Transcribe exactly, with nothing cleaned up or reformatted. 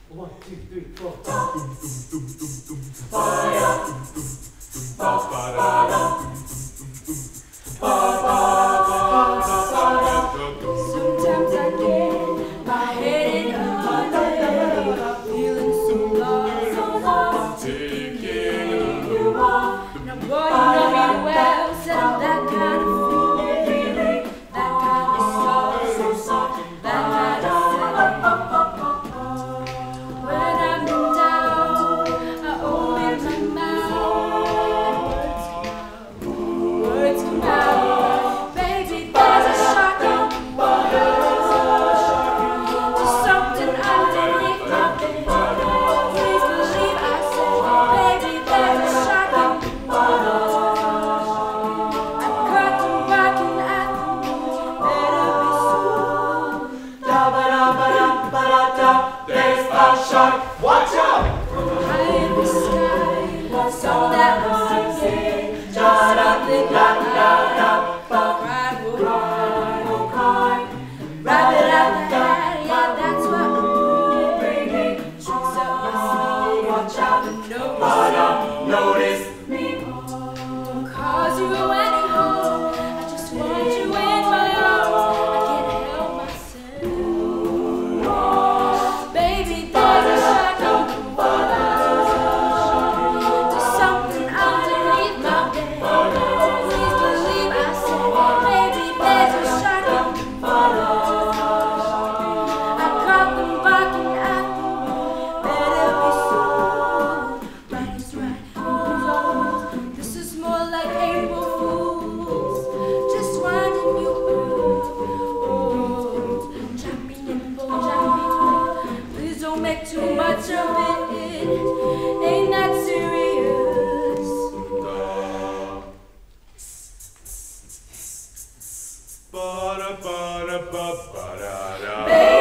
One, two, three, four. Sometimes I get my head in a hole, feeling so lost, taking you off. Now boy, you know me well, said I'm that kind of feeling, that kind of soft, so soft, that kind of silly. When I'm down, I open my mouth, words come out, baby, there's a shark in the water. There's something underneath my bed. Please believe I said, baby, there's a shark in the water. I caught them barking at the moon, better be soon. Da ba da ba da ba da da. There's a shark. Watch out! High in the sky, song that was singing, just something Da like da da. cry, oh cry, oh cry. Rabbit out the hat, yeah, that's what I'm bringing. Tricks up my sleeve, watch out, but no But uh, notice me. Don't cause you any harm, I just want you in my arms. I can't help myself. Baby, there's a shark in the water. There's something underneath my bed. Please believe I said, baby, there's a shark in the water. I caught them barking at the moon. Better be soon. Right is right, who's wrong? This is more like April Fools. Just winding you up. Oh, drop me in, boy, drop me in. Please don't make too much of it. Ain't that serious? Ba da ba da ba ba da da. Baby,